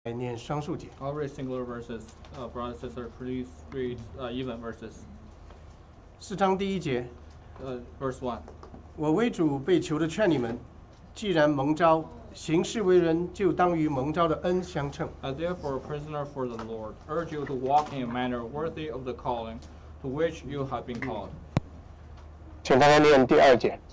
来念双数节。 I'll read singular verses. Brother, sister, please read even verses. 4章第1节， Verse 1. 我为主被求的劝你们，既然蒙召，行事为人就当与蒙召的恩相称。 I therefore, a prisoner for the Lord, urge you to walk in a manner worthy of the calling to which you have been called. 请大家念第2节。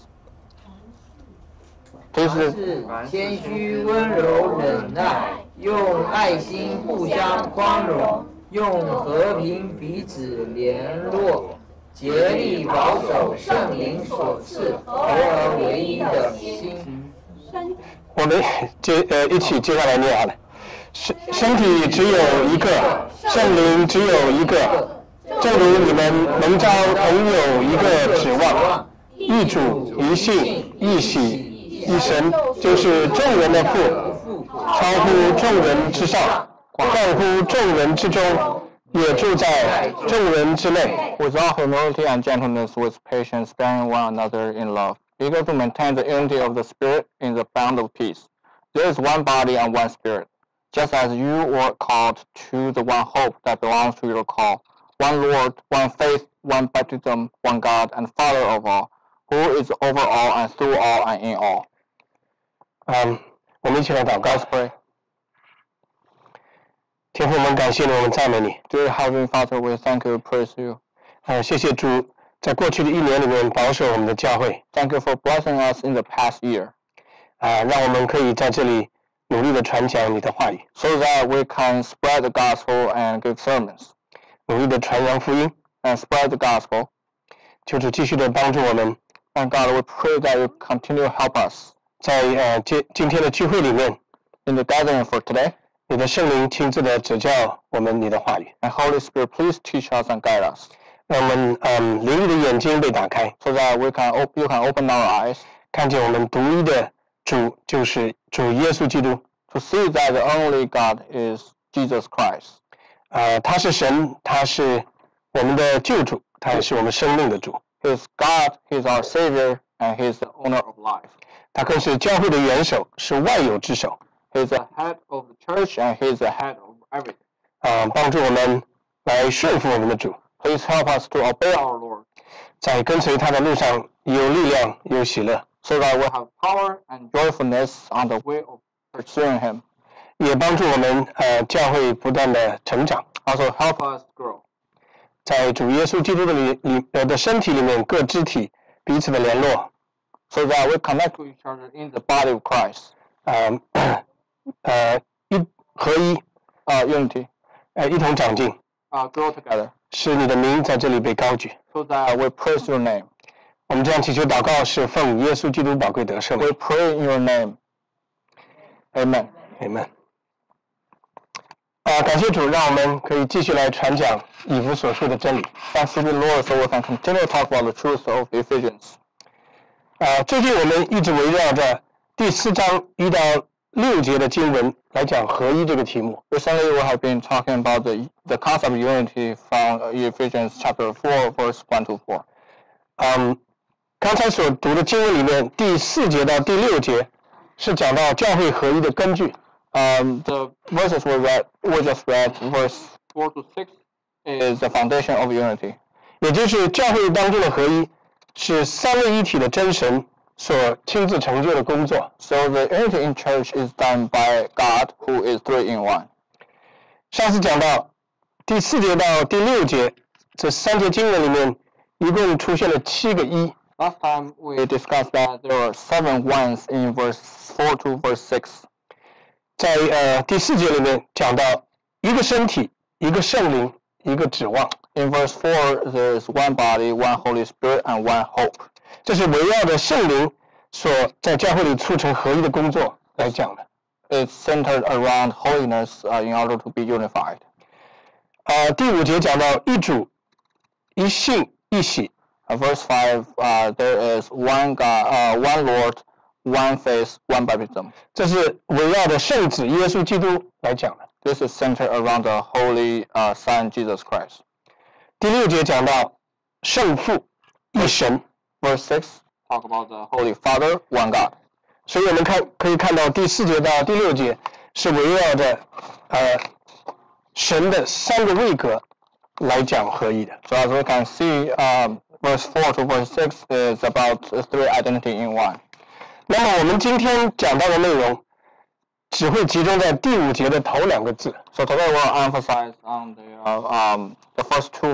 凡事谦虚、温柔、忍耐，用爱心互相宽容，用和平彼此联络，竭力保守圣灵所赐合而为一的心。 我们一起接下来念好了。身体只有一个，圣灵只有一个，正如你们蒙召同有一个指望，一主、一信、一喜、一神，就是众人的父，超乎众人之上，贯乎众人之中，也住在众人之内。 With all humility and gentleness, with patience, bearing one another in love, eager to maintain the unity of the Spirit in the bond of peace. There is one body and one Spirit, just as you were called to the one hope that belongs to your call, one Lord, one faith, one baptism, one God and Father of all, who is over all and through all and in all. 我们一起来祷告。 Let's pray. 天父，我们感谢你，我们赞美你。 Dear Heavenly Father, we thank you, praise you. 谢谢主，在过去的1年里面保守我们的教会。 Thank you for blessing us in the past year. 让我们可以在这里努力的传讲你的话语， so that we can spread the gospel and give sermons 努力的传扬福音。 and spread the gospel. 求主继续的帮助我们， And God, we pray that you continue to help us 在今天的聚会里面， in the gathering for today. 你的圣灵亲自的指教我们你的话语， And Holy Spirit, please teach us and guide us 让我们灵力的眼睛被打开， so that you can open our eyes 看见我们独一的主就是主耶稣基督。 to see that the only God is Jesus Christ. 他是神，他是我们的救主，他也是我们生命的主， He is God, He is our Savior, and He is the owner of life. 他更是教会的元首，是万有之首。 He is the head of the church, and He is the head of everything. 帮助我们来顺服我们的主， Please help us to obey our Lord 在跟随他的路上有力量，有喜乐， so that we have power and joyfulness on the way of pursuing Him. 也帮助我们教会不断的成长， Also help us grow 在主耶稣基督的身体里面各肢体彼此的联络， so that we connect to each other in the body of Christ. 合一， Unity. 一同长进， Grow together 使你的名在这里被高举。 so that we praise your name. 我们这样祈求祷告是奉耶稣基督宝贵得胜 We 名。 pray in your name. Amen. Amen。感谢主，让我们可以继续来传讲以弗所书的真理。 Thanks to the Lord, so we can continue to talk about the truth of Ephesians. 最近我们一直围绕着第4章1到6节的经文来讲合一这个题目。 Recently, we have been talking about the concept of unity from Ephesians chapter 4, verse 1 to 4. 刚才所读的经文里面，第4节到第6节是讲到教会合一的根据。 The verses we just read, verse 4 to 6, is the foundation of unity. 也就是教会当中的合一是三位一体的真神所亲自成就的工作。 So the unity in church is done by God, who is 3 in 1. 上次讲到第4节到第6节这3节经文里面，一共出现了7个一。 Last time we discussed that there are 7 ones in verse 4 to verse 6. 在第4节里面讲到一个身体、一个圣灵、一个指望。 In verse 4, there is one body, one Holy Spirit, and one hope. 这是围绕着圣灵所在教会里促成合一的工作来讲的。 It's centered around holiness in order to be unified. 第5节讲到一主、一信、一喜。 Verse 5, there is one God, one Lord, one faith, one baptism. 这是围绕着圣子耶稣基督来讲的。 This is centered around the Holy Son, Jesus Christ. 第6节讲到圣父、一神。 Verse 6, talk about the Holy Father, one God. 所以我们可以看到第4节到第6节是围绕着神的3个位格来讲合一的。 So as we can see, verse 4 to verse 6 is about 3 identity in one. 那么我们今天讲到的内容只会集中在第5节的头2个字。 So today we'll emphasize on the first two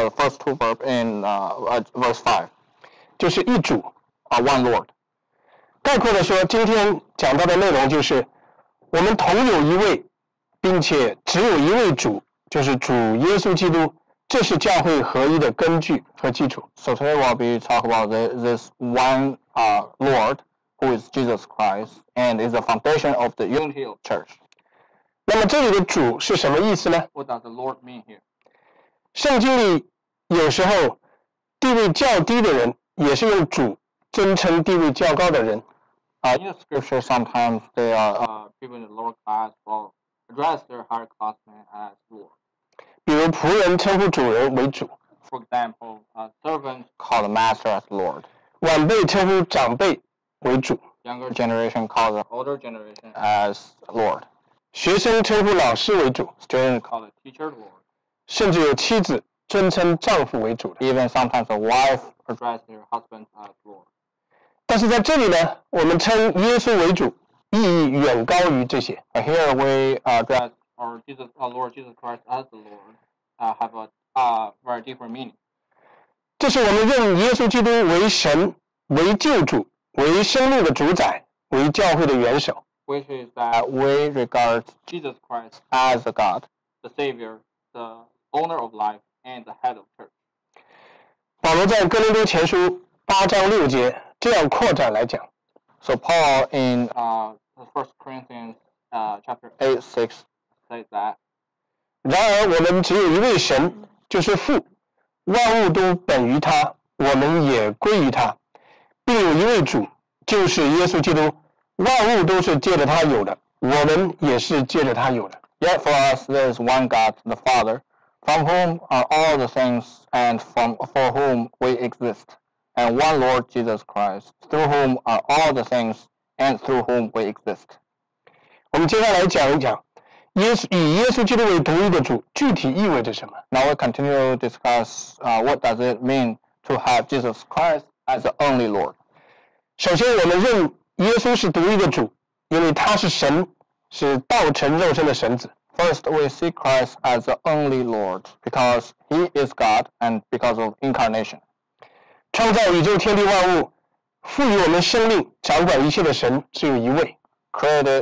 verb in verse 5. 就是一主。 One Lord. 概括的说，今天讲到的内容就是我们同有一位，并且只有一位主，就是主耶稣基督，这是教会合一的根据和基础。 So today we'll be talking about this one Lord, who is Jesus Christ, and is the foundation of the unity of church. 那么这里的主是什么意思呢？ What does the Lord mean here? 圣经里有时候地位较低的人也是用主尊称地位较高的人。 In the scripture, sometimes they are people in the lower class will address their higher classmen as Lord. 比如仆人称呼主人为主， For example, servants call the master as Lord. 晚辈称呼长辈为主， Younger generation calls the older generation as Lord. 学生称呼老师为主， Students call the teacher Lord. 甚至有妻子尊称丈夫为主的。 Even sometimes a wife address their husband as Lord. 但是在这里呢，我们称耶稣为主，意义远高于这些。 But here we address our Lord Jesus Christ as the Lord have a very different meaning. 这是我们认耶稣基督为神、为救主、为生命的主宰、为教会的元首。 Which is that we regard Jesus Christ as the God, the Savior, the owner of life, and the head of church. 保罗在哥林多前书8章6节这样扩展来讲。 So Paul in 1 Corinthians chapter 8:6 says that. 然而我们只有一位神，就是父，万物都本于他，我们也归于他，并有一位主，就是耶稣基督，万物都是借着他有的，我们也是借着他有的。 Yet for us there is one God, the Father, from whom are all the things, and for whom we exist, and one Lord Jesus Christ, through whom are all the things, and through whom we exist. 我们接下来讲一讲以耶稣基督为独一的主具体意味着什么。 Now we continue to discuss what does it mean to have Jesus Christ as the only Lord. 首先我们认耶稣是独一的主，因为他是神，是道成肉身的神子。 First, we see Christ as the only Lord because He is God and because of incarnation. 创造宇宙天地万物，赋予我们生命、掌管一切的神只有一位。 Created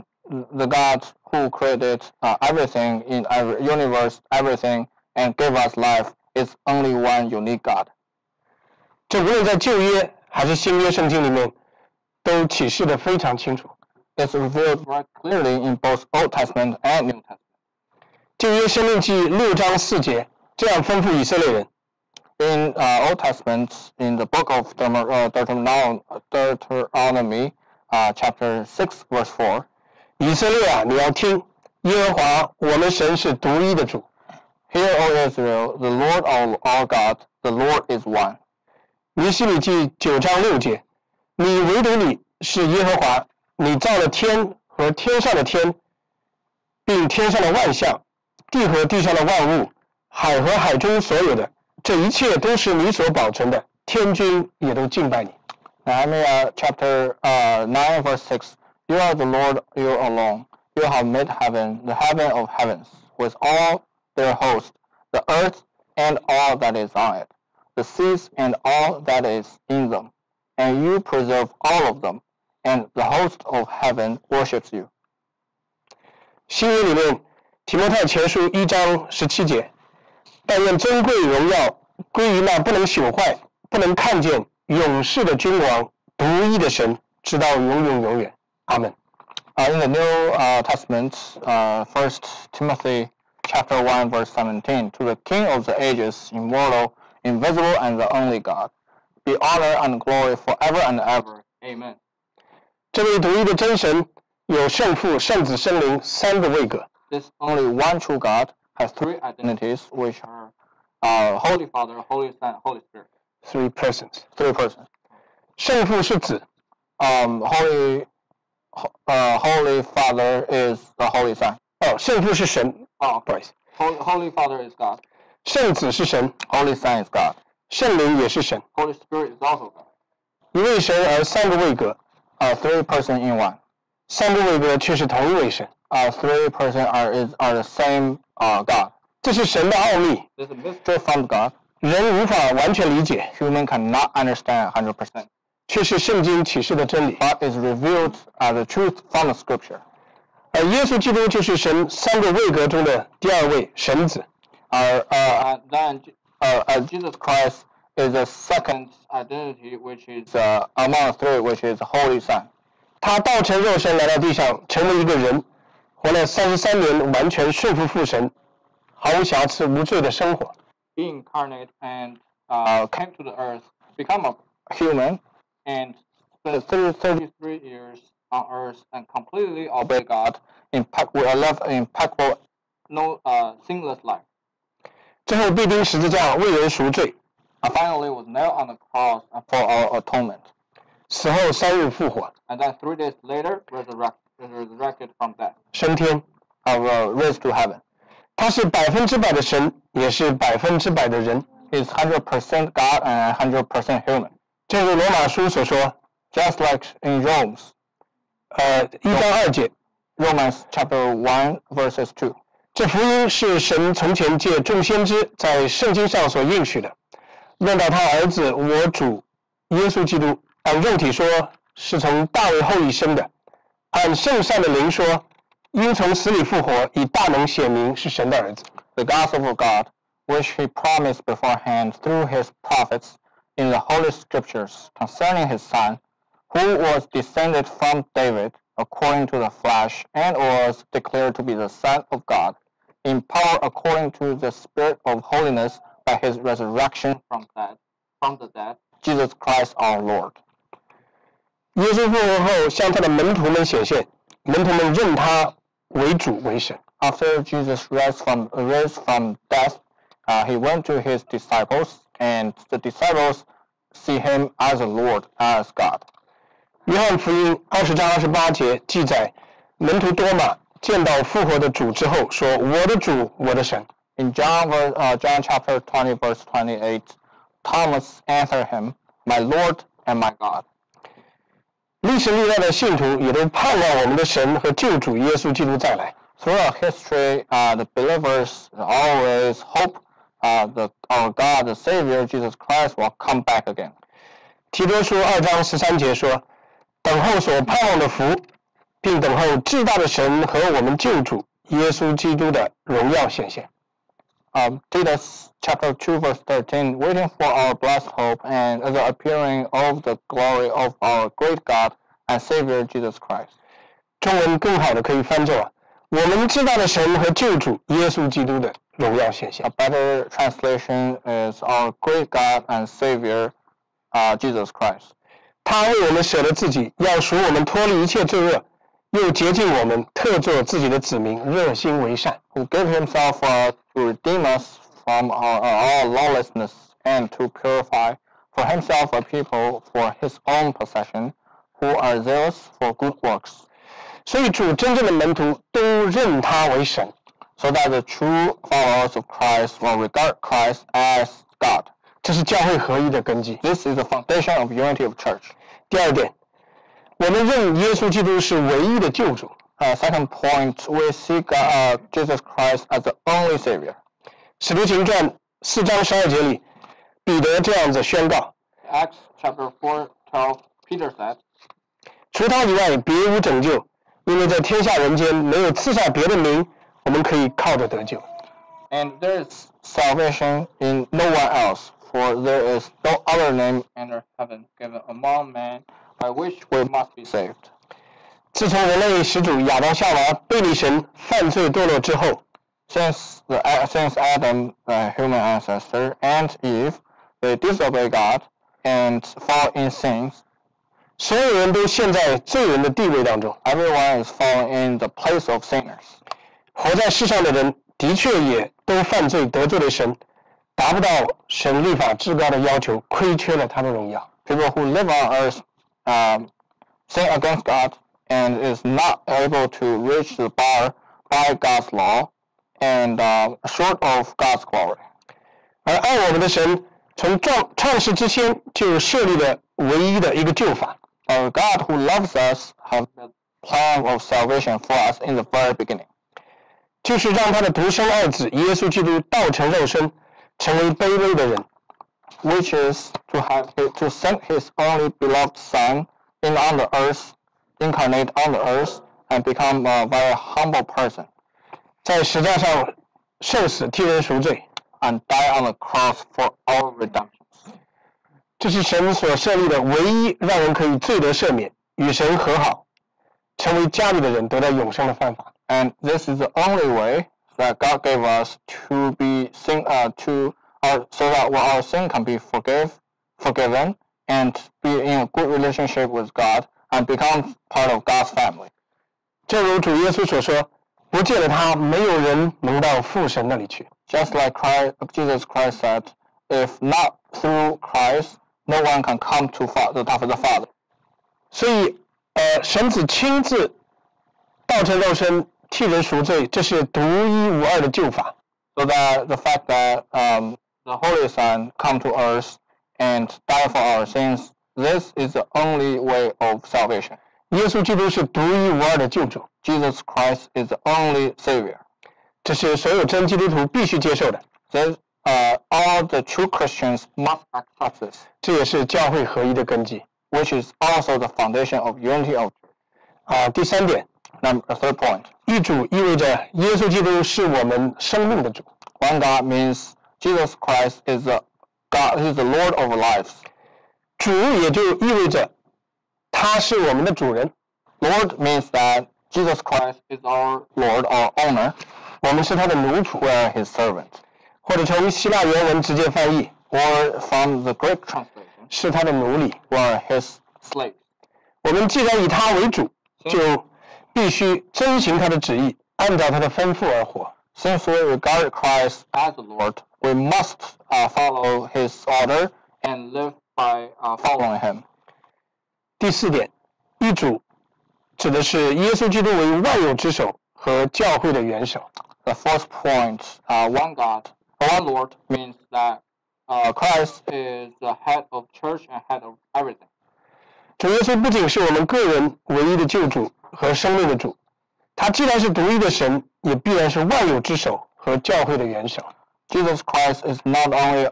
the God who created everything in every universe, everything, and gave us life is only one unique God. 这无论在旧约还是新约圣经里面，都启示得非常清楚。 It's revealed right clearly in both Old Testament and New Testament. 旧约申命记6章4节这样吩咐以色列人。 In Old Testament, in the book of Deuteronomy, chapter 6, verse 4, 以色列啊，你要听，耶和华我们神是独一的主。 Hear, O Israel, the Lord our God, the Lord is one. 尼希米记9章6节，你唯独你是耶和华，你造了天和天上的天，并天上的万象，地和地上的万物，海和海中所有的，这一切都是你所保存的，天君也都敬拜你。 Nehemiah chapter 9, verse 6, You are the Lord, you alone. You have made heaven, the heaven of heavens, with all their host, the earth and all that is on it, the seas and all that is in them, and you preserve all of them, and the host of heaven worships you. 新约里面，提摩太前书1章17节，但愿尊贵荣耀归于那不能朽坏、不能看见、永世的君王、独一的神，直到永永永远。阿门。 In the New Testament, 1 Timothy chapter 1, verse 17, to the King of the ages, immortal, invisible, and the only God, be honor and glory forever and ever. Amen. 这位独一的真神有圣父、圣子、圣灵3个位格。 This only one true God has 3 identities, which are Holy Father, Holy Son, Holy Spirit. 3 persons。 3 persons. 圣父是子， Holy Holy Father is the Holy Son. 圣父是神，不好意思， Holy Father is God. 圣子是神， Holy Son is God. 圣灵也是神， Holy Spirit is also God. 一位神而三个位格， Three person in one. 三个位格却是同一位神， Three person are the same God. 这是神的奥秘， This is a mystery from God. 人无法完全理解， Human cannot understand 100%. 却是圣经启示的真理。 But is revealed as the truth from the Scripture. 而耶稣基督就是神三个位格中的第二位神子， Then Jesus Christ is the second identity, which is among the three, which is the Holy Son. 他道成肉身来到地上，成为一个人，活了33年，完全顺服父神，毫无瑕疵、无罪的生活。 He incarnate and came to the earth, become a human, and spent 33 years on earth and completely obey God, live an impeccable, no sinless life. 最后被钉十字架，为人赎罪， And finally was nailed on the cross for our atonement. 死后3日复活， And then 3 days later, resurrected from death, 升天。 raised to heaven. 他是100%的神，也是100%的人。 He's 100% God and 100% human. 正如罗马书所说， Just like in Romans 1章2节， Romans chapter 1 verses 2. 这福音是神从前借众先知在圣经上所应许的，论到他儿子我主耶稣基督，按肉体说是从大卫后裔生的，按圣善的灵说因从死里复活，以大能显明是神的儿子。 The gospel of God, which he promised beforehand through his prophets in the Holy Scriptures concerning his Son, who was descended from David according to the flesh and was declared to be the Son of God, in power according to the Spirit of holiness by his resurrection from the dead, Jesus Christ our Lord. 耶稣复活后向他的门徒们显现，门徒们认他为主为神。 After Jesus raised from death, he went to his disciples, and the disciples see him as a Lord, as God. 约翰福音20章28节记载，门徒多马见到复活的主之后说：“我的主，我的神。” In John chapter 20 verse 28, Thomas answered him, "My Lord and my God." 历史历代的信徒也都盼望我们的神和救主耶稣基督再来。 Throughout history, the believers always hope our God, the Savior, Jesus Christ, will come back again. 提多书2章13节说：“等候所盼望的福，并等候至大的神和我们救主耶稣基督的荣耀显现。” Titus chapter 2 verse 13, waiting for our blessed hope and the appearing of the glory of our great God and Savior Jesus Christ. 中文更好的可以翻作：我们至大的神和救主耶稣基督的荣耀显现。 A better translation is our great God and Savior, Jesus Christ. 他为我们舍了自己，要赎我们脱离一切罪恶，又洁净我们，特作自己的子民，热心为善。 Who gave himself to redeem us from all lawlessness and to purify for himself a people for his own possession, who are zealous for good works. 所以主真正的门徒都认他为神， So that the true followers of Christ will regard Christ as God. 这是教会合一的根基。 This is the foundation of unity of church. 第二点，我们认耶稣基督是唯一的救主。 Second point, we see Jesus Christ as the only Savior. 使徒行传4章12节里，彼得这样子宣告： Acts chapter 4:12, Peter said, 除他以外，别无拯救，因为在天下人间没有赐下别的名，我们可以靠着得救。 And there is salvation in no one else, for there is no other name under heaven given among men by which we must be saved. 自从人类始祖亚当夏娃背离神、犯罪堕落之后， Since Adam, the human ancestor, and Eve, they disobey God and fall in sins. 所有人都陷在罪人的地位当中。 Everyone is fallen in the place of sinners. 活在世上的人的确也都犯罪得罪了神，达不到神律法至高的要求，亏缺了他的荣耀。 People who live on earth sin against God and is not able to reach the bar by God's law and short of God's glory. 而爱我们的神从创世之前就设立了唯一的一个救法。 Our God who loves us has the plan of salvation for us in the very beginning. 就是让他的独生爱子耶稣基督道成肉身，成为卑微的人。 Which is to send His only beloved Son in on the earth, incarnate on the earth, and become a very humble person, 在十架上受死替人赎罪， and die on the cross for our redemptions. 这是神所设立的唯一让人可以罪得赦免、与神和好、成为家里的人得到永生的方法。 And this is the only way that God gave us to be so that our sin can be forgiven, and be in a good relationship with God, and become part of God's family. 正如主耶稣所说，不借了他，没有人能到父神那里去。 Just like Jesus Christ said, if not through Christ, no one can come to the Father. 所以，神子亲自道成肉身替人赎罪，这是独一无二的救法。 So that the fact that the Holy Son come to earth and die for our sins, this is the only way of salvation. 耶稣基督是独一无二的救主， Jesus Christ is the only Savior. 这是所有真基督徒必须接受的。 All the true Christians must accept this, 这也是教会合一的根基。 which is also the foundation of unity of church. 第三点， Third point, 一主意味着耶稣基督是我们生命的主。 one God means Jesus Christ is the God, He's the Lord of lives. 主也就意味着他是我们的主人， Lord means that Jesus Christ is our Lord, our owner. 我们是他的奴仆， We are His servant. 或者从希腊原文直接翻译， Or from the Greek translation, 是他的奴隶。 we are His slaves. 我们既然以他为主，就必须遵行他的旨意，按照他的吩咐而活。 Since we regard Christ as the Lord, we must follow His order and live by following Him. 第四点，一主指的是耶稣基督为万有之首和教会的元首。 The fourth point, one God, one Lord, means that Christ is the head of church and head of everything. 主耶稣不仅是我们个人唯一的救主和生命的主，他既然是独一的神，也必然是万有之首和教会的元首。 Jesus Christ is not only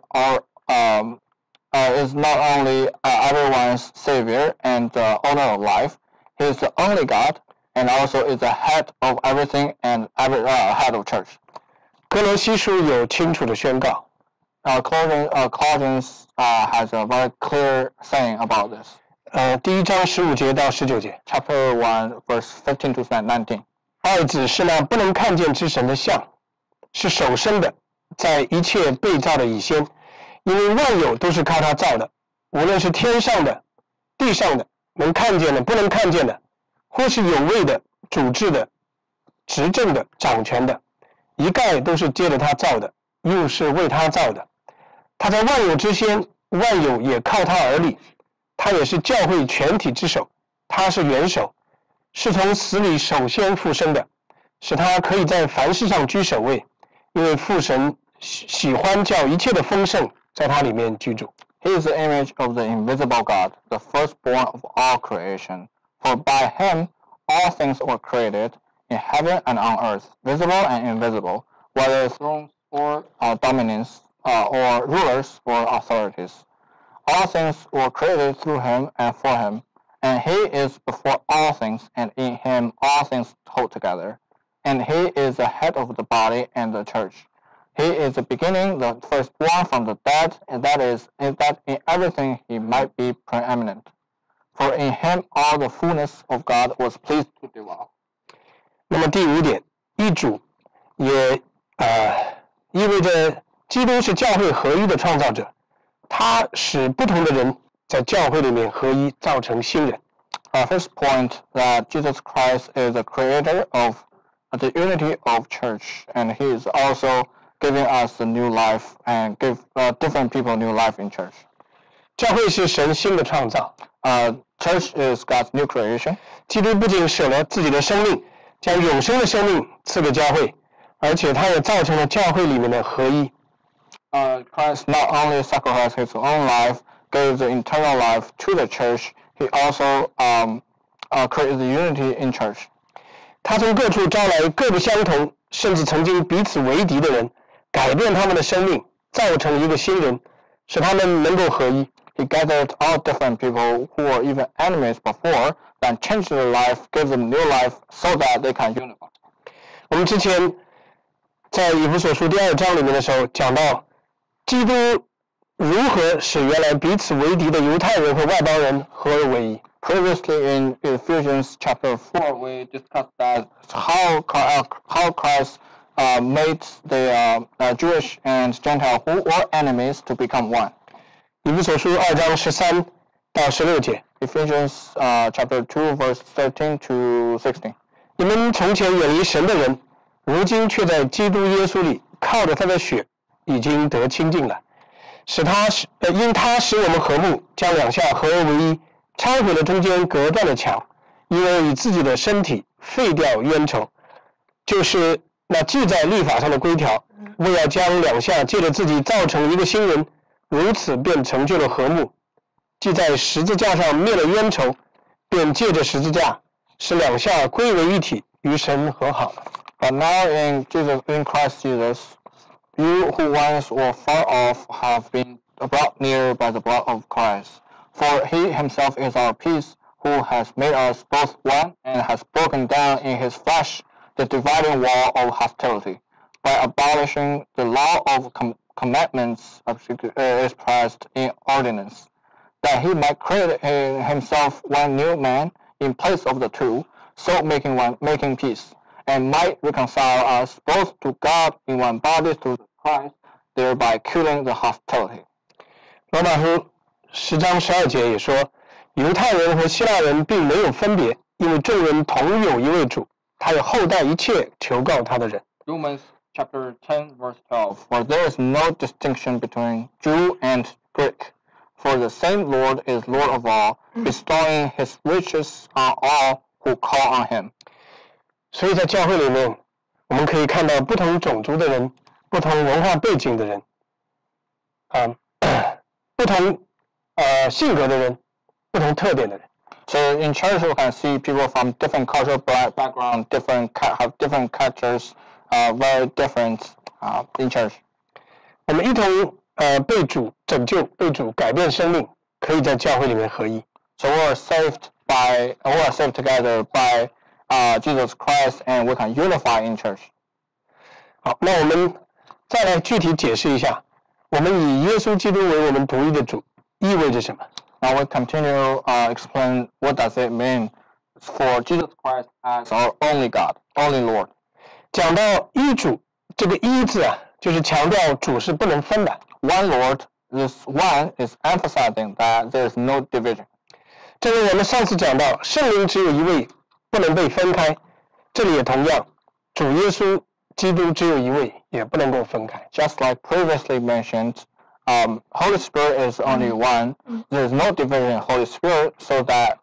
everyone's Savior and the owner of life. He is the only God, and also is the head of everything and head of church. 哥罗西书有清楚的宣告， Colossians has a very clear saying about this. 第1章15节到19节， Chapter 1, verse 15 to 19. 爱子是那不能看见之神的像，是首生的，在一切被造的以先，因为万有都是靠他造的，无论是天上的、地上的，能看见的、不能看见的，或是有位的、主治的、执政的、掌权的，一概都是借着他造的，又是为他造的。他在万有之先，万有也靠他而立，他也是教会全体之首，他是元首，是从死里首先复生的，使他可以在凡事上居首位，因为父神喜欢叫一切的丰盛在他里面居住。 He is the image of the invisible God, the firstborn of all creation. For by Him all things were created, in heaven and on earth, visible and invisible, whether thrones or dominions, or rulers or authorities. All things were created through Him and for Him, and He is before all things, and in Him all things hold together. And He is the head of the body and the church. He is the beginning, the firstborn from the dead, and that in everything He might be preeminent. For in Him all the fullness of God was pleased to dwell. 那么第5点，一主也意味着基督是教会合一的创造者，他使不同的人在教会里面合一，造成新人。 First point, that Jesus Christ is the creator of the unity of church, and He is also giving us a new life and give different people new life in church. 教会是神新的创造， Church is God's new creation. 基督不仅舍了自己的生命，将永生的生命赐给教会，而且他也造成了教会里面的合一。 Christ not only sacrificed his own life, gave the eternal life to the church, he also created the unity in church. 他从各处招来各不相同，甚至曾经彼此为敌的人，改变他们的生命，造成一个新人，使他们能够合一。 He gathered all different people who were even enemies before, then changed their life, gave them new life, so that they can unify. 我们之前在以弗所书第2章里面的时候讲到，基督如何使原来彼此为敌的犹太人和外邦人合而为一。 Previously in Ephesians chapter 4, we discussed that how Christ made the Jewish and Gentile who were enemies to become one. 以弗所书2章13到16节。 Ephesians chapter 2, verse 13 to 16. 你们从前远离神的人，如今却在基督耶稣里靠着他的血已经得清净了，因他使我们和睦，将两下合而为一，拆毁了中间隔断的墙，因为以自己的身体废掉冤仇，就是那记在律法上的规条，为要将两下借着自己造成一个新人，如此便成就了和睦。既在十字架上灭了冤仇，便借着十字架使两下归为一体，与神和好了。 But now in Christ Jesus, you who once were far off have been brought near by the blood of Christ. For he himself is our peace, who has made us both one and has broken down in his flesh the dividing wall of hostility, by abolishing the law of commandments expressed in ordinance, that he might create in himself one new man in place of the two, so making peace, and might reconcile us both to God in one body through Christ, thereby killing the hostility. 罗马书10章12节也说，犹太人和希腊人并没有分别，因为众人同有一位主，他有厚待一切求告他的人。 Romans chapter 10, verse 12. For there is no distinction between Jew and Greek, for the same Lord is Lord of all, bestowing his riches on all who call on him. 所以在教会里面，我们可以看到不同种族的人，不同文化背景的人，不同性格的人，不同特点的人。 So in church we can see people from different cultural background, have different characters, very different in church. 我们一同被主拯救，被主改变生命，可以在教会里面合一。 So we are saved together by Jesus Christ, and we can unify in church. 好，那我们再来具体解释一下，我们以耶稣基督为我们独一的主意味着什么？ Now we continue explain what does it mean for Jesus Christ as our only God, only Lord. 讲到一主，这个一字啊，就是强调主是不能分的。 One Lord, this one is emphasizing that there is no division. 正如我们上次讲到，圣灵只有一位，不能被分开。这里也同样，主耶稣基督只有一位，也不能够分开。 Just like previously mentioned, Holy Spirit is only one. There is no division in Holy Spirit, so that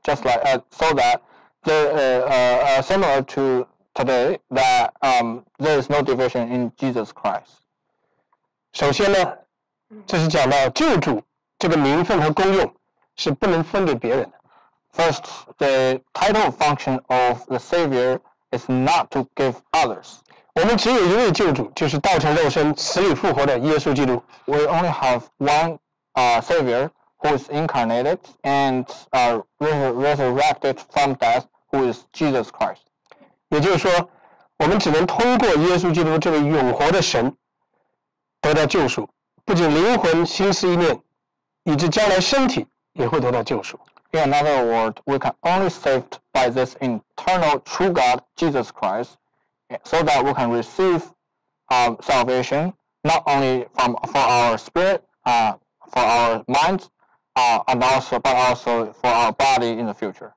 there similar to today that there is no division in Jesus Christ. 首先呢，这是讲到救主这个名分和功用是不能分给别人的。 First, the title function of the Savior is not to give others. 我们只有一位救主，就是道成肉身、死里复活的耶稣基督。 We only have one Savior who is incarnated and resurrected from death, who is Jesus Christ. 也就是说，我们只能通过耶稣基督这位永活的神得到救赎，不仅灵魂、心思意念，以致将来身体也会得到救赎。 In another word, we can only saved by this eternal true God, Jesus Christ, so that we can receive salvation not only for our spirit, for our minds, but also for our body in the future.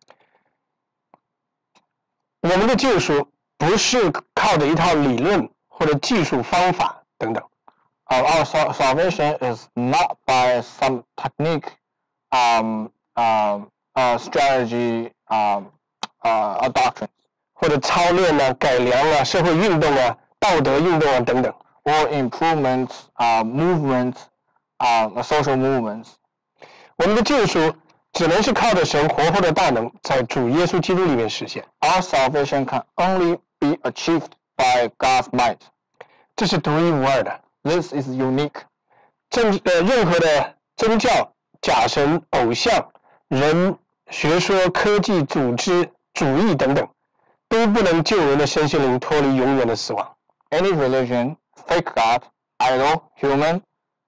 我们的救赎不是靠着一套理论或者技术方法等等。 Our salvation is not by some technique, strategy doctrines 或者操练啊、改良啊、社会运动啊、道德运动啊等等。 or improvements, movements, social movements. 我们的救赎只能是靠着神活泼的大能，在主耶稣基督里面实现。 Our salvation can only be achieved by God's might. 这是独一无二的。 This is unique. 任何的宗教、假神、偶像、人、学说、科技、组织、主义等等，都不能救人的身心灵脱离永远的死亡。 Any religion, fake God, idol, human,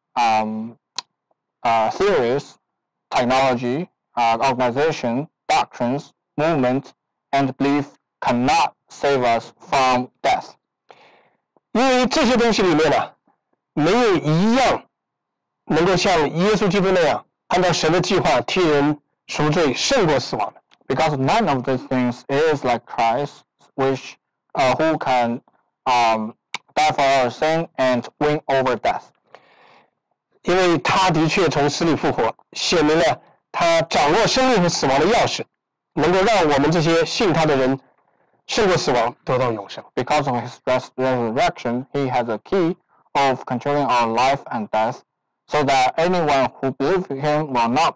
theories, technology, organization, doctrines, movements, and belief cannot save us from death. 因为这些东西里面呢，没有一样能够像耶稣基督那样，按照神的计划替人赎罪胜过死亡的。 Because none of these things is like Christ, which who can die for our sin and win over death. 因为他的确从死里复活，显明了他掌握生命和死亡的钥匙，能够让我们这些信他的人胜过死亡，得到永生。 Because of his resurrection, he has a key of controlling our life and death, so that anyone who believes in him will not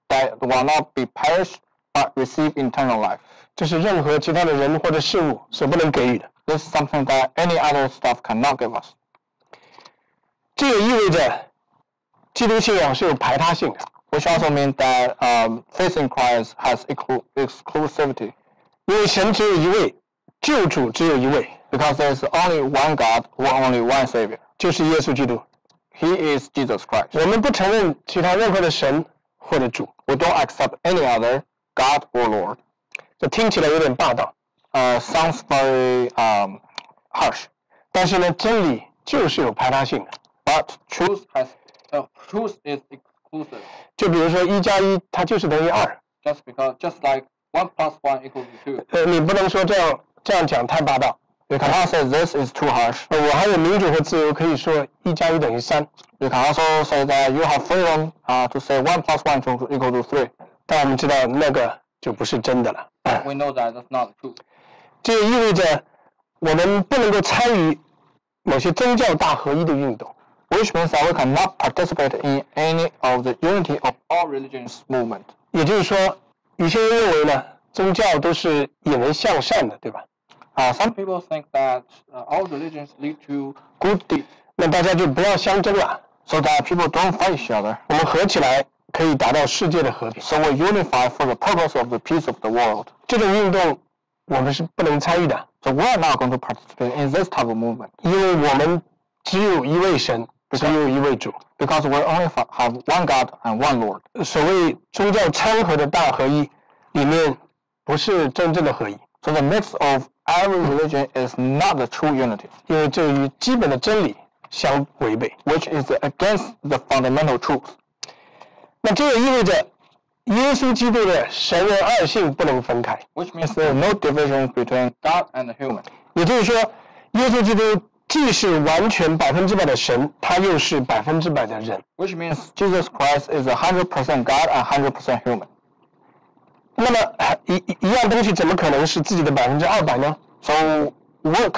be perished, but receive eternal life. 这是任何其他的人或者事物所不能给予的。 This is something that any other stuff cannot give us. 这也意味着基督信仰是有排他性的。 Which also means that faith in Christ has exclusivity. 因为神只有一位，救主只有一位。 Because there is only one God, only one Savior. 就是耶稣基督。 He is Jesus Christ. 我们不承认其他任何的神或者主。 We don't accept any other God or Lord. 这听起来有点霸道。 Sounds very harsh. 但是呢，真理就是有排他性的。 But truth is exclusive. 就比如说1+1，它就是等于2。 Just like 1 plus 1 equals 2. 你不能说这样讲太霸道。 You cannot say this is too harsh. 我还有民主和自由，可以说1+1等于3。 You can also say that you have freedom to say 1 plus 1 equals to 3. 但我们知道那个就不是真的了。 We know that that's not the truth. 这也意味着我们不能够参与某些宗教大合一的运动。 Which means that we cannot participate in any of the unity of all religions movement. 也就是说，有些人认为呢，宗教都是引人向善的，对吧 ？Some people think that all religions lead to good deeds. 那大家就不要相争了 ，so that people don't fight each other. 我们合起来可以达到世界的和平。 So we unify for the purpose of the peace of the world. 这种运动我们是不能参与的。 So we are not going to participate in this type of movement. 因为我们只有一位神，只有一位主。 Because we only have one God and one Lord. 所谓宗教掺和的大合一，里面不是真正的合一。 So the mix of every religion is not the true unity. 因为这与基本的真理相违背 ，which is against the fundamental truth. 那这也意味着耶稣基督的神人二性不能分开。 Which means there is no division between God and the human. 也就是说，耶稣基督既是完全100%的神，他又是100%的人。 Which means Jesus Christ is 100% God and 100% human. 那么一样东西怎么可能是自己的200%呢 ？So what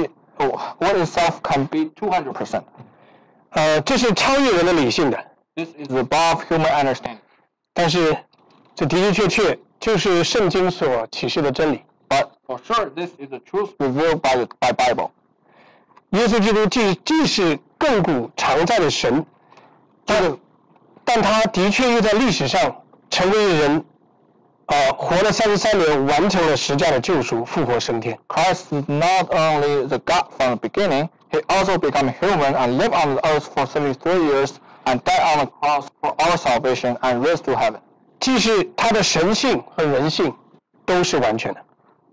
itself can be 200%? 这是超越人的理性的。 This is above human understanding. 但是这的确就是圣经所启示的真理。 But for sure, this is the truth revealed by Bible. 耶稣基督既是亘古常在的神，但他的确又在历史上成为人。活了33年，完成了十架的救赎，复活升天。 Christ is not only the God from the beginning, he also became human and lived on the earth for 73 years and died on the cross for our salvation and raised to heaven. 既是他的神性和人性都是完全的。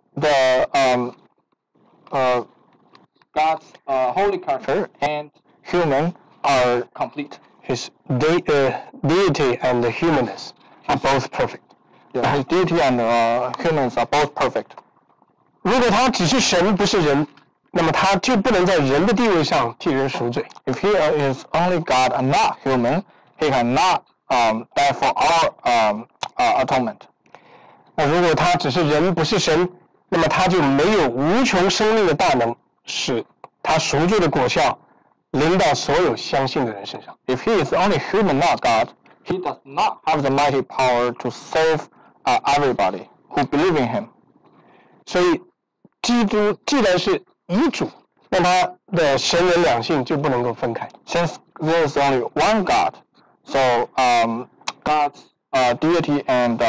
God's holy character and human are complete. His deity and humanness are both perfect. His deity and humans are both perfect. 如果他只是神不是人，那么他就不能在人的地位上替人赎罪。 If he is only God and not human, he cannot die for our atonement. 那如果他只是人不是神，那么他就没有无穷生命的大能，使他赎罪的果效临到所有相信的人身上。 If he is only human, not God, he does not have the mighty power to save everybody who believe in him. 所以基督既然是一主，那他的神人两性就不能够分开。 Since there is only one God, so God's deity and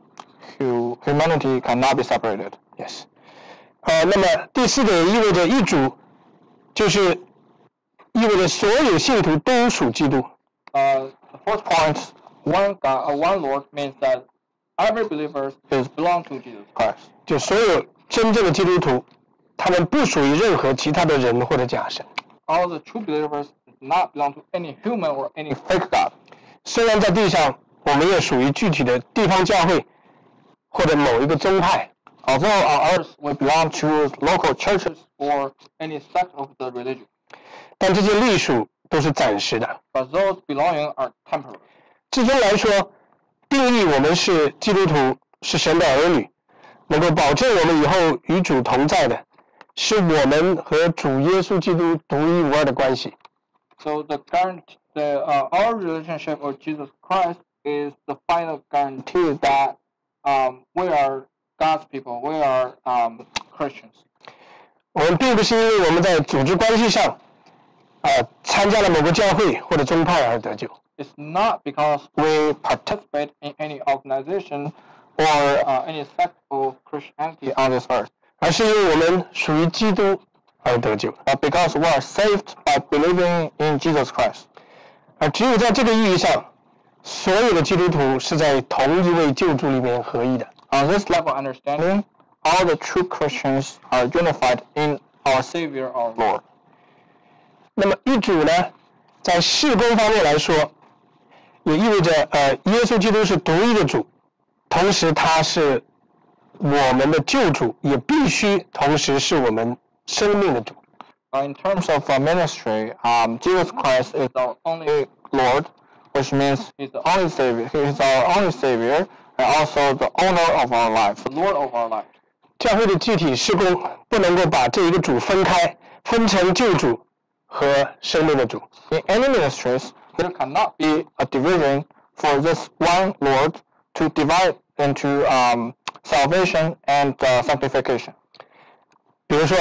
humanity cannot be separated. Yes. 那么第四个意味着一主，就是意味着所有信徒都属基督。 The fourth point, one God, one Lord, means that every believer is belong to Jesus Christ. 就所有真正的基督徒，他们不属于任何其他的人或者假神。 All the true believers do not belong to any human or any fake God. 虽然在地上我们也属于具体的地方教会或者某一个宗派， Although on earth we belong to local churches or any sect of the religion, 但这些隶属都是暂时的。 but those belonging are temporary. 至终来说，定义我们是基督徒，是神的儿女，能够保证我们以后与主同在的，是我们和主耶稣基督独一无二的关系。 So our relationship with Jesus Christ is the final guarantee that we are God's people. We are Christians. 我们并不是因为我们在组织关系上，参加了某个教会或者宗派而得救， It's not because we participate in any organization or any sect of Christianity on this earth, 而是因为我们属于基督而得救。 but because we are saved by believing in Jesus Christ. 而只有在这个意义上，所有的基督徒是在同一位救主里面合一的。 On this level of understanding, all the true Christians are unified in our Savior, our Lord. 那么一主呢，在事工方面来说，也意味着耶稣基督是独一的主，同时他是我们的救主，也必须同时是我们生命的主。 In terms of ministry, Jesus Christ is our only Lord, which means He's the only Savior. He is our only Savior and also the owner of our life, the Lord of our life. 教会的具体事工不能够把这一个主分开，分成救主和生命的主。 In any ministries, there cannot be a division for this one Lord to divide into salvation and sanctification. 比如说，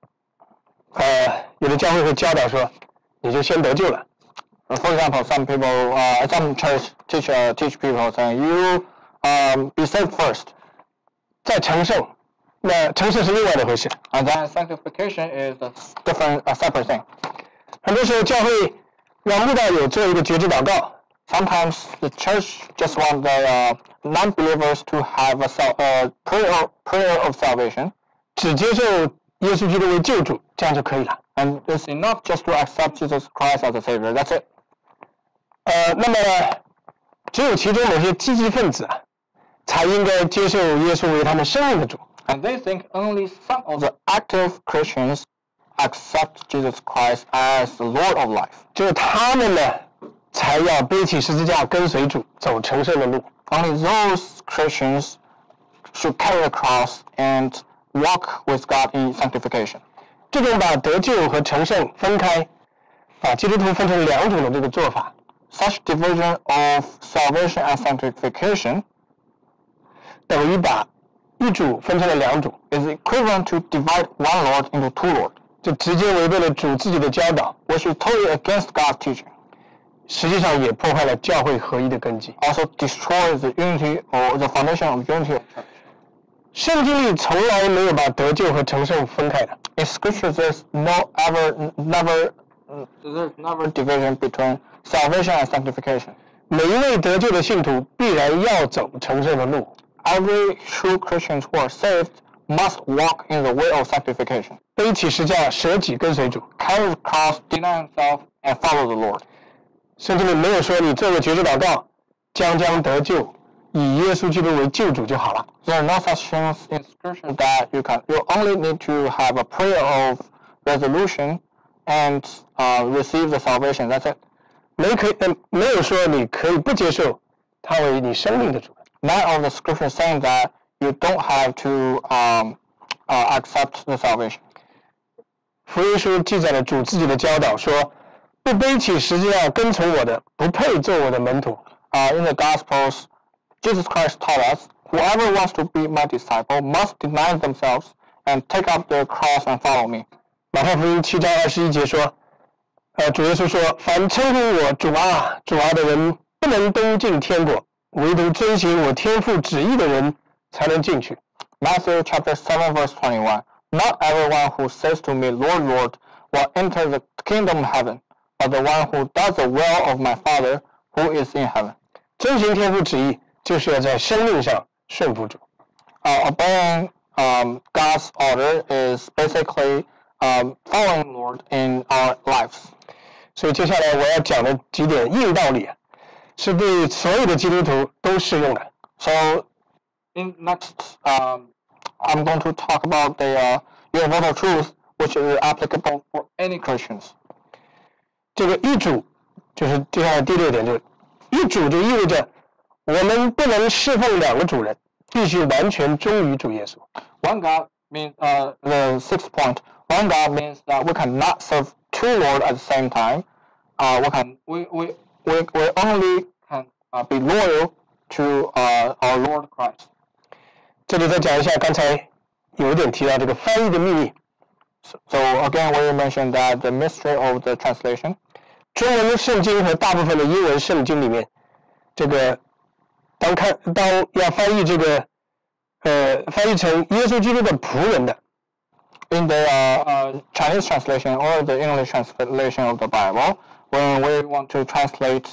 有的教会会教导说，你就先得救了。 For example, some church teach people saying you be saved first, 再成圣，那成圣是另外的回事。 and then sanctification is a separate thing. 很多时候教会让慕道友做一个觉知祷告， Sometimes the church just want the non-believers to have a prayer of salvation, 只接受耶稣基督为救主，这样就可以了。 and it's enough just to accept Jesus Christ as a Savior. That's it. 那么只有其中某些积极分子才应该接受耶稣为他们生命的主。 And they think only some of the active Christians accept Jesus Christ as the Lord of life. 就是他们呢，才要背起十字架跟随主，走成圣的路。 Only those Christians should carry the cross and walk with God in sanctification. 这种把得救和成圣分开，基督徒分成两种的这个做法， Such division of salvation and sanctification 等于把一主分成了两种， is equivalent to divide one Lord into two Lords, 就直接违背了主自己的教导， which is totally against God's teaching. 实际上也破坏了教会合一的根基。 Also destroys the unity or the foundation of unity of church. 圣经里从来没有把得救和成圣分开的。 In Scripture, there's never division between salvation and sanctification. 每一位得救的信徒必然要走成圣的路， Every true Christians who are saved must walk in the way of sanctification. 背起十字架，舍己跟随主。 Carry the cross, deny himself, and follow the Lord. 圣经里没有说你做个觉知祷告，将得救，以耶稣基督为救主就好了。 There are no such things in Scripture that you only need to have a prayer of resolution and receive the salvation. That's it. 没有说你可以不接受他为你生命的主。 None of the Scripture saying that you don't have to accept the salvation. 福音书记载了主自己的教导说，不背起十字架跟从我的，不配做我的门徒。 In the Gospels, Jesus Christ taught us, whoever wants to be my disciple must deny themselves and take up their cross and follow me. 马太福音7章21节说，主耶稣说，凡称呼我主啊主啊的人，不能登进天国，唯独遵行我天父旨意的人才能进去。 Matthew chapter 7 verse 21. Not everyone who says to me, Lord, Lord, will enter the kingdom of heaven, but the one who does the will of my Father who is in heaven. 遵行天父旨意，就是要在生命上顺服主。 Obeying God's order is basically following the Lord in our lives. 所以接下来我要讲的几点硬道理是对所有的基督徒都适用的。 So, in next, I'm going to talk about the universal truth, which is applicable for any Christians. 这个一主就是接下来第6点，就是一主就意味着我们不能侍奉2个主人，必须完全忠于主耶稣。 One God means the 6th point. One God means that we cannot serve 2 Lords at the same time. We only can be loyal to our Lord Christ. 这里再讲一下，刚才有一点提到这个翻译的秘密。 So again, we mentioned that the mystery of the translation. 中文圣经和大部分的英文圣经里面，这个当要翻译这个翻译成耶稣基督的仆人的。 In the Chinese translation or the English translation of the Bible, when we want to translate,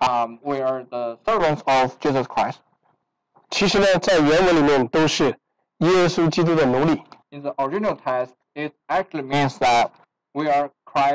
we are the servants of Jesus Christ. 其实呢，在原文里面都是耶稣基督的奴隶。 In the original text, it actually means that we are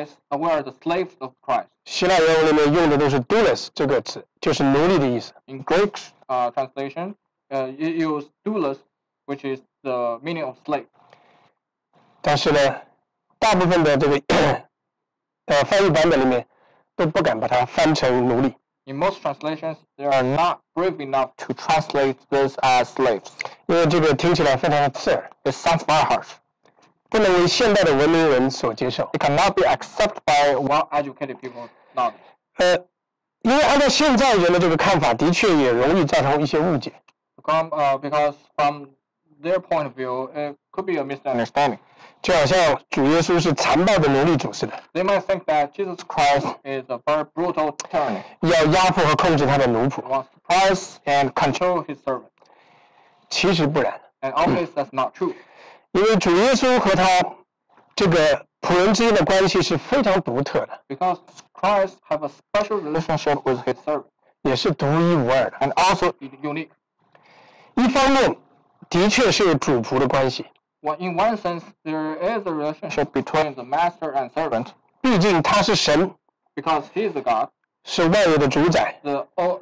the slaves of Christ. 希腊原文里面用的都是 doulos 这个词，就是奴隶的意思。 In Greek translation, you use doulos, which is the meaning of slave. 但是呢，大部分的这个翻译版本里面都不敢把它翻成奴隶。 In most translations, they are not brave enough to translate this as slaves. 因为这个听起来非常的刺耳。 It sounds very harsh. 不能为现代的文明人所接受。 It cannot be accepted by well-educated people nowadays. 因为按照现在人的这个看法，的确也容易造成一些误解。 Because from their point of view, it could be a misunderstanding. 就好像主耶稣是残暴的奴隶主似的。 They might think that Jesus Christ is a very brutal tyranny. 要压迫和控制他的奴仆。 He wants to oppress and control his servants. 其实不然。 And obviously that's not true. 因为主耶稣和他这个仆人之间的关系是非常独特的。 Because Christ have a special relationship with his servant. 也是独一无二的。 And also unique. 一方面，的确是有主仆的关系。 In one sense, there is a relationship between the master and servant. 毕竟他是神。 Because he is the God. 是万有的主宰。 The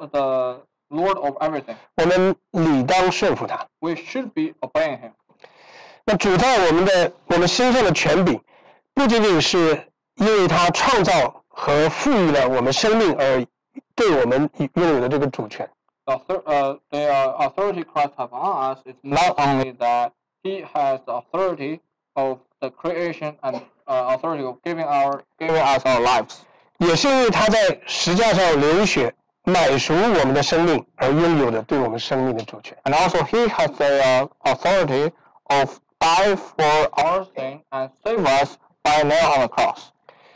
Lord of everything. 我们理当顺服他。 We should be obeying him. 那主在我们身上的权柄，不仅仅是因为他创造和赋予了我们生命而对我们拥有的这个主权。 The authority Christ has on us is not only that he has the authority of the creation and authority of giving us our lives. 也是因为他在十字架上流血买赎我们的生命而拥有的对我们生命的主权。 And also he has the authority of die for our sin and save us by nail on the cross.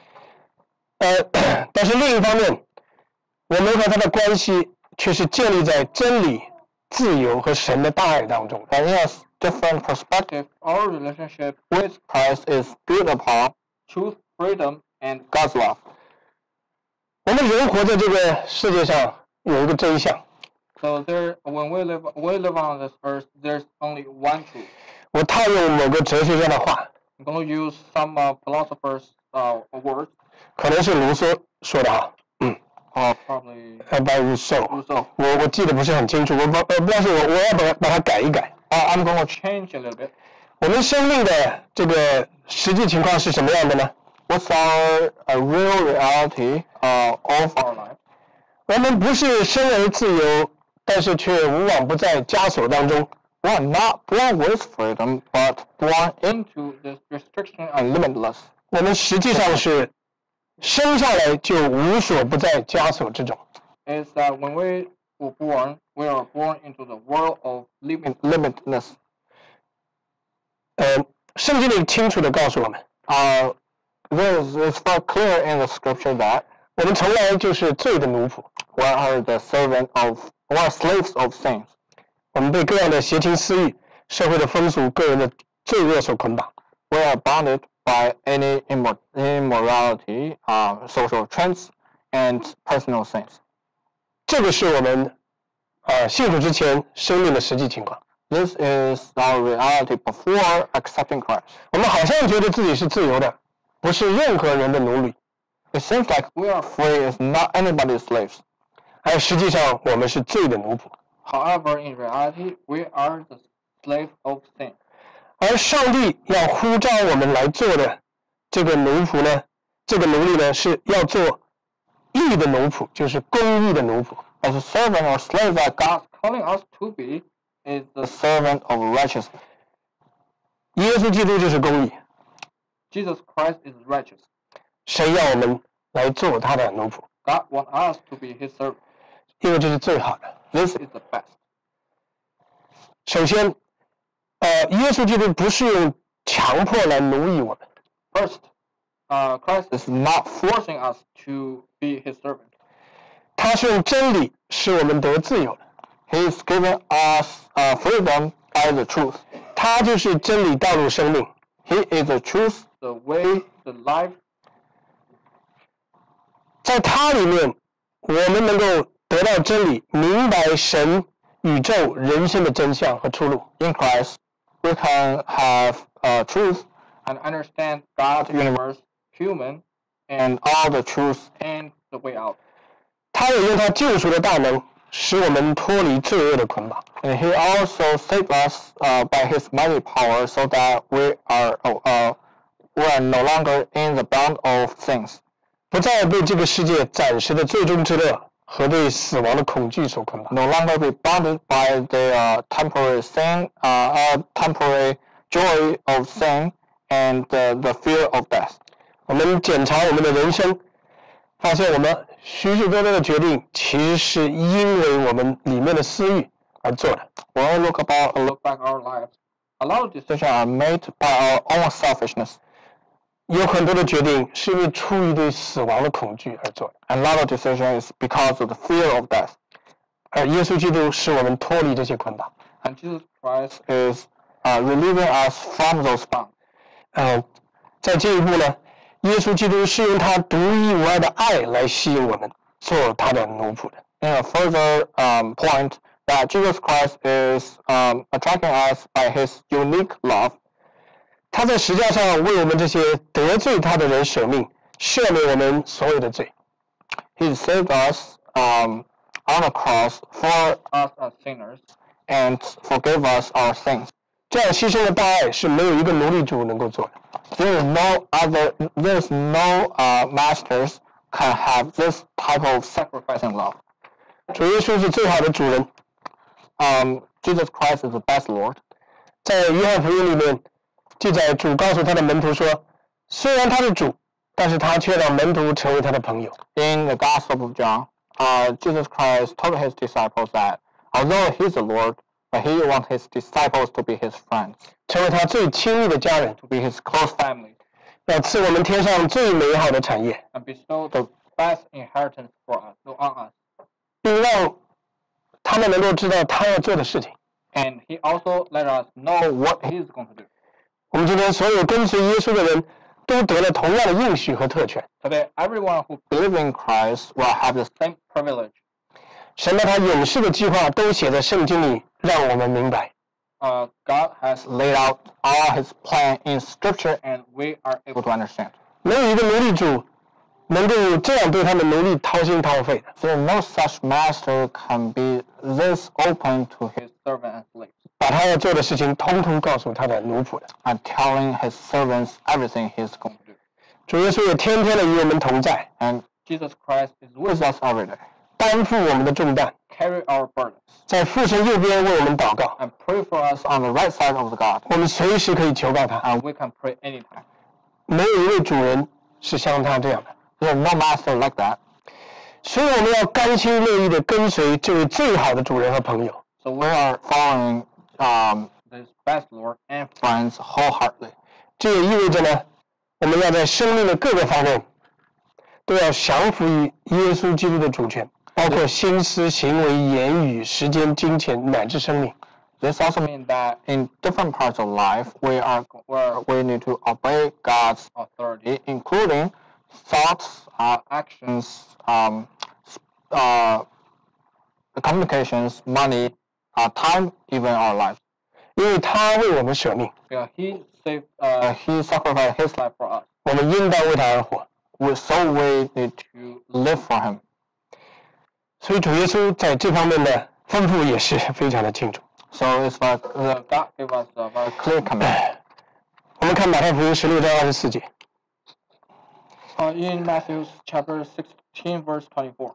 但是另一方面，我们和他的关系却是建立在真理、自由和神的大爱当中。 And in a different perspective, our relationship with Christ is built upon truth, freedom, and God's love. 我们人活在这个世界上有一个真相。 So when we live on this earth, there's only one truth. 我套用某个哲学家的话。 I'm going to use some philosophers' words. 可能是卢梭说的哈。 Probably. By Rousseau. 我记得不是很清楚，但是我要把它改一改。 I'm going to change a little bit. 我们生命的这个实际情况是什么样的呢？ What's our real reality of our life? 我们不是生而自由，但是却无往不在枷锁当中， We are not born with freedom, but born into this restriction and limitless. 我们实际上是生下来就无所不在枷锁之中。 Is that when we were born, we are born into the world of limitless. 圣经里清楚地告诉我们， This is very clear in the scripture that 我们从来就是罪的奴仆， we are the servant of, we are slaves of sins. 我们被各样的邪情私欲、社会的风俗、个人的罪恶所捆绑。 We are bounded by any immorality, social trends, and personal sins. 这个是我们信主之前生命的实际情况。 This is our reality before accepting Christ. 我们好像觉得自己是自由的，不是任何人的奴隶， It seems like we are free, is not anybody's slaves. 而实际上我们是罪的奴仆。 However, in reality, we are the slave of sin. 而上帝要呼召我们来做的这个奴仆呢，这个奴隶呢是要做义的奴仆，就是公义的奴仆。 As a servant or slave that God's calling us to be is the servant of righteousness. 耶稣基督就是公义， Jesus Christ is righteous. 神要我们来做他的奴仆， God wants us to be His servant. 因为这是最好的。 This is the best. 首先，耶稣基督不是用强迫来奴役我们， First, Christ is not forcing us to be His servant. 他是用真理使我们得自由的。 He is giving us freedom by the truth. 他就是真理、道路、生命。 He is the truth, the way, the life. 在他里面，我们能够得到真理，明白神、宇宙、人生的真相和出路。 In Christ, we can have truth and understand God, universe, human, and all the truth and the way out. 他也用他救赎的大能，使我们脱离罪恶的捆绑。 And He also saved us by His mighty power, so that we are no longer in the bound of sins. 不再被这个世界暂时的最终之乐和对死亡的恐惧所捆绑。 No longer be bounded by the temporary sin, temporary joy of sin, and the fear of death. 我们检查我们的人生，发现我们许许多多的决定，其实是因为我们里面的私欲而做的。 When we look back our lives, a lot of decisions are made by our own selfishness. 有很多的决定是因为出于对死亡的恐惧而做的， And a lot of decisions is because of the fear of death. 而耶稣基督使我们脱离这些捆绑。 And Jesus Christ is relieving us from those bonds. 再进一步呢，耶稣基督是用他独一无二的爱来吸引我们做他的奴仆的。 In a further point, that Jesus Christ is attracting us by His unique love. 他在十字架上为我们这些得罪他的人舍命，赦免我们所有的罪。 He saved us on the cross for us as sinners and forgave us our sins. 这样牺牲的大爱是没有一个奴隶主能够做的。 There is no masters can have this type of sacrificing love. 主耶稣是最好的主人。 Jesus Christ is the best Lord. 在约翰福音里面记载，主告诉他的门徒说，虽然他是主，但是他却让门徒成为他的朋友。 In the Gospel of John, Jesus Christ told His disciples that although He's the Lord, but He wants His disciples to be His friends, 成为他最亲密的家人， to be His close family, 要赐我们天上最美好的产业， and bestow the best inheritance on us. 并让他们能够知道他要做的事情。 And He also let us know what He is going to do. 我们今天所有跟随耶稣的人都得了同样的应许和特权。 Today, everyone who believes in Christ will have the same privilege. 神把他永世的计划都写在圣经里，让我们明白。 God has laid out all His plan in Scripture, and we are able to understand. 没有一个奴隶主能够这样对他的奴隶掏心掏肺的， So no such master can be this open to his servant and slaves, 把他要做的事情通通告诉他的奴仆的。 and telling his servants everything he's going to do. 主耶稣也天天的与我们同在， And Jesus Christ is with us every day. 担负我们的重担， carry our burdens, 在父神右边为我们祷告， and pray for us on the right side of the God. 我们随时可以求告他。 And we can pray anytime. 没有一位主人是像他这样的， There's no master like that. 所以我们要甘心乐意的跟随这位最好的主人和朋友。 So we are following this best Lord and friends wholeheartedly. 这也意味着呢，我们要在生命的各个方面都要降服于耶稣基督的主权，包括心思、行为、言语、时间、金钱乃至生命。 This also means that in different parts of life, we need to obey God's authority, including thoughts, actions, communications, money, time, even our lives. 因为他为我们舍命， Yeah, he sacrificed his life for us. 我们应当为他而活。 So we need to live for him. 所以主耶稣在这方面的吩咐也是非常的清楚。 So it's like God gave us a very clear command. 我们看马太福音16章24节， In Matthew chapter 16, verse 24.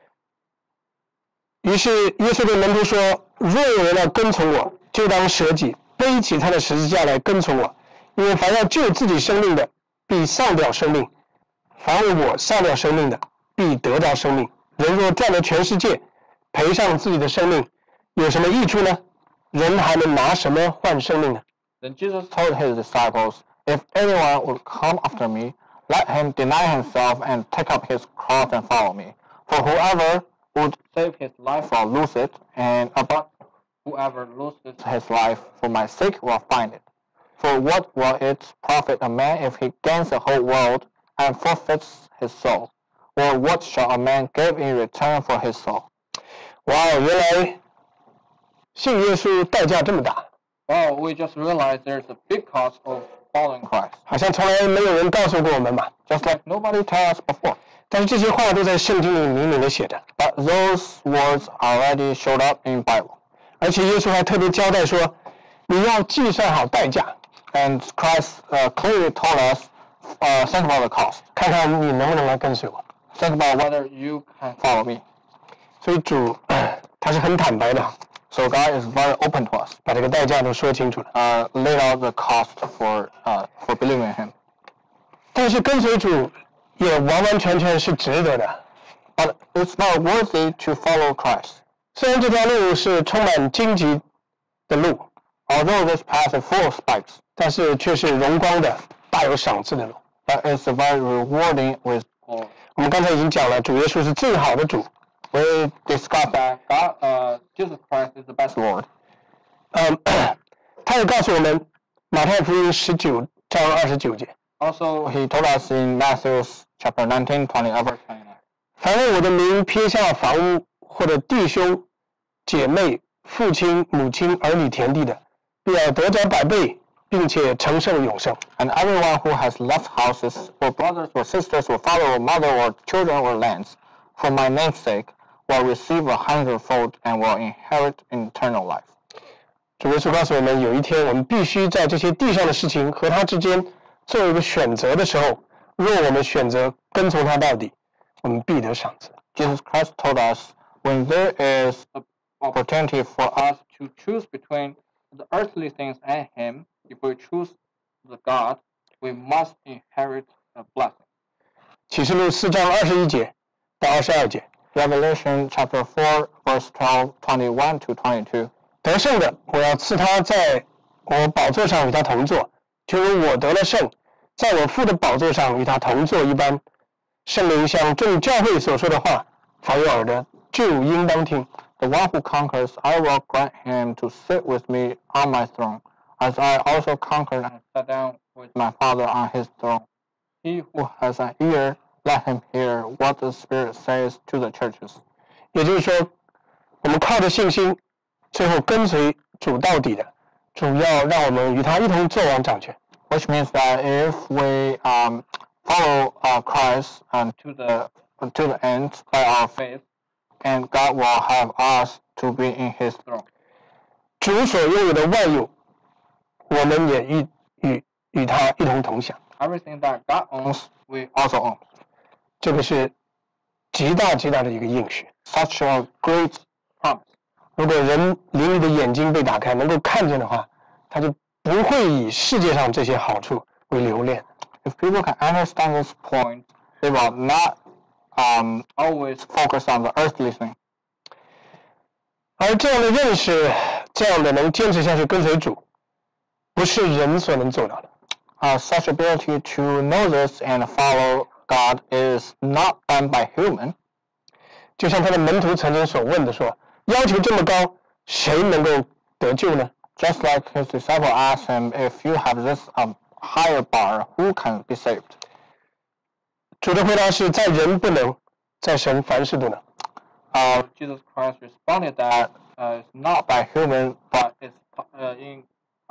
于是耶稣对门徒说：“若有人要跟从我，就当舍己，背起他的十字架来跟从我。因为凡要救自己生命的，必丧掉生命；凡为我丧掉生命的，必得到生命。人若赚了全世界，赔上自己的生命，有什么益处呢？人还能拿什么换生命呢？” Then Jesus told his disciples, If anyone would come after me, let him deny himself and take up his cross and follow me. For whoever would save his life will lose it, but whoever loses his life for my sake will find it. For what will it profit a man if he gains the whole world and forfeits his soul? Or what shall a man give in return for his soul? 哇哦，原来信耶稣代价这么大， Well, we just realized there's a big cost of following Christ. 好像从来没有人告诉过我们吧。 Just like nobody told us before. 但是这些话都在圣经里明明的写着， But those words already showed up in Bible. 而且耶稣还特别交代说，你要计算好代价， And Christ clearly told us, think about the cost. 看看你能不能来跟随我。 Think about whether you can follow me. 所以主他是很坦白的， So God is very open to us. 把这个代价都说清楚了。 Laid out the cost for believing in Him. 但是跟随主也完完全全是值得的。 But it's not worthy to follow Christ. 虽然这条路是充满荆棘的路， Although this path is full of spikes, 但是却是荣光的、大有赏赐的路。 but it's very rewarding with glory. 我们刚才已经讲了，主耶稣是最好的主。 We discussed that Jesus Christ is the best Lord. 他也告诉我们，马太福音19章29节， Also, He told us in Matthew chapter 19, verse 29. 凡为我的名撇下房屋或者弟兄、姐妹、父亲、母亲、儿女、田地的，必要得着百倍，并且承受永生。 And everyone who has left houses, or brothers, or sisters, or father, or mother, or children, or lands, for my name's sake, will receive 100-fold and will inherit eternal life. 主耶稣告诉我们，有一天我们必须在这些地上的事情和他之间做一个选择的时候，若我们选择跟从他到底，我们必得赏赐。 Jesus Christ told us, when there is an opportunity for us to choose between the earthly things and Him, if we choose the God, we must inherit a blessing. 启示录4章21节到22节， Revelation chapter 4, verse 12, 21 to 22. 得胜的，我要赐他在我宝座上与他同坐，就如我得了胜，在我父的宝座上与他同坐一般。圣灵向众教会所说的话，凡有耳的就应当听。 The one who conquers, I will grant him to sit with me on my throne, as I also conquered and sat down with my Father on his throne. He who has an ear, let him hear what the Spirit says to the churches. 也就是说，我们靠着信心，最后跟随主到底的，主要让我们与他一同作王掌权。 Which means that if we follow Christ to the end by our faith, and God will have us to be in His throne. 主所拥有的万有，我们也与他一同同享。 Everything that God owns, we also own. 这个是极大极大的一个应许。 such a great promise. 如果人灵里的眼睛被打开，能够看见的话，他就不会以世界上这些好处为留恋。 If people can understand this point, they will not always focus on the earthly thing. 而这样的认识，这样的能坚持下去跟随主，不是人所能做到的。 Such ability to know this and follow God is not done by human. 就像他的门徒曾经所问的说，要求这么高，谁能够得救呢？ Just like his disciple asked him, if you have this higher bar, who can be saved? 主的回答是在人不能，在神凡事都能。 Jesus Christ responded that it's not by human, but it's in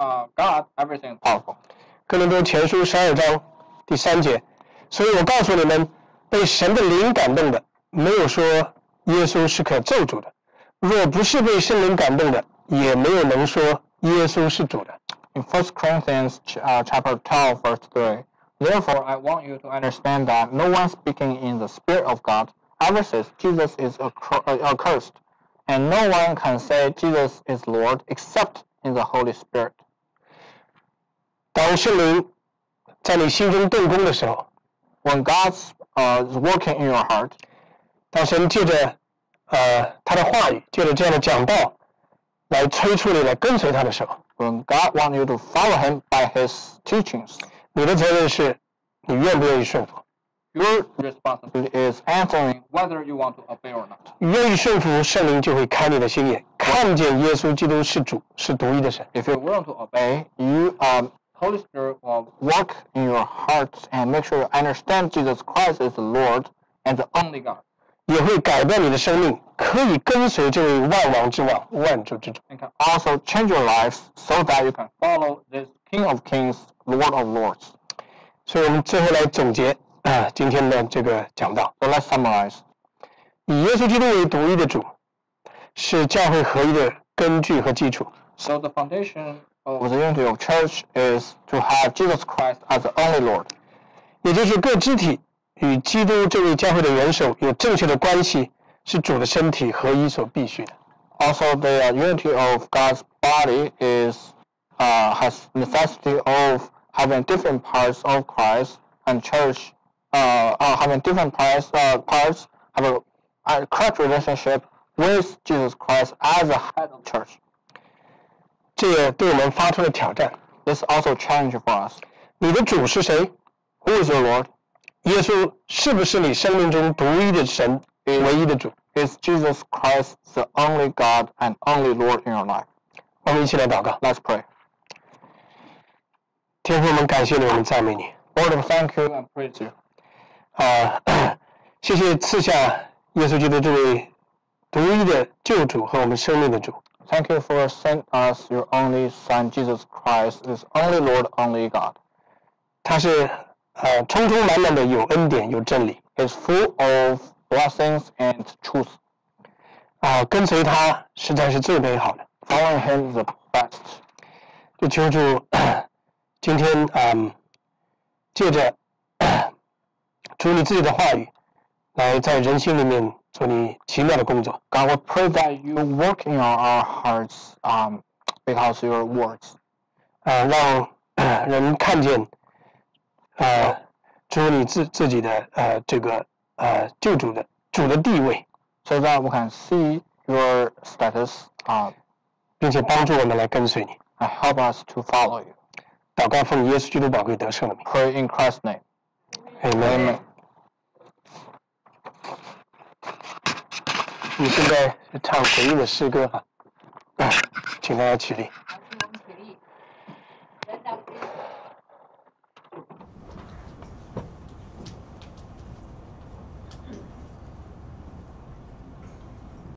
God everything is possible. 哥林多前书12章第3节，所以我告诉你们，被神的灵感动的，没有说耶稣是可咒诅的；若不是被圣灵感动的，也没有能说耶稣是主的。 In 1 Corinthians chapter 12, verse 3, therefore I want you to understand that no one speaking in the Spirit of God ever says Jesus is accursed, and no one can say Jesus is Lord except in the Holy Spirit. 当圣灵在你心中动工的时候， When God's is working in your heart, 当神借着他的话语，借着这样的讲道来催促你来跟随他的时候， when God wants you to follow Him by His teachings, 你的责任是你愿不愿意顺服。 your responsibility is answering whether you want to obey or not. 你愿意顺服，圣灵就会开你的心眼，看见耶稣基督是主，是独一的神。 If you're willing to obey, Holy Spirit will work in your hearts and make sure you understand Jesus Christ is the Lord and the only God. 也会改变你的生命，可以跟随这位万王之王、万主之主。 And can also change your lives so that you can follow this King of Kings, Lord of Lords. 所以我们最后来总结今天的这个讲道。 So let's summarize. 以耶稣基督为独一的主，是教会合一的根据和基础。 So the foundation of the unity of church is to have Jesus Christ as the only Lord. 也就是各肢体与基督这位教会的元首有正确的关系，是主的身体合一所必须的。 Also, the unity of God's body has necessity of having different parts of Christ, and church having different parts have a correct relationship with Jesus Christ as the head of church. 这也对我们发出了挑战。 This also challenge for us. 你的主是谁？ Who is your Lord? 耶稣是不是你生命中独一的神，唯一的主？ Is Jesus Christ the only God and only Lord in your life? 我们一起来祷告。 Let's pray. 天父，我们感谢你，我们赞美你。 Lord, we thank you and praise you. 谢谢赐下耶稣基督这位独一的救主和我们生命的主。 Thank you for sending us your only Son, Jesus Christ, is only Lord, only God. 他是充充满满的有恩典，有真理。 Is full of blessings and truth. 跟随他实在是最美好的。 Following Him is the best. 就求主今天借着主你自己的话语，来在人心里面做你奇妙的工作。 God, we pray that you work in our hearts because your words. 让人看见主你自己的这个救主的地位， so that we can see your status 并且帮助我们来跟随你。 and help us to follow you. 祷告奉耶稣基督宝贵得胜的名。 Pray in Christ's name. Amen。你现在是唱回应的诗歌请大家起立。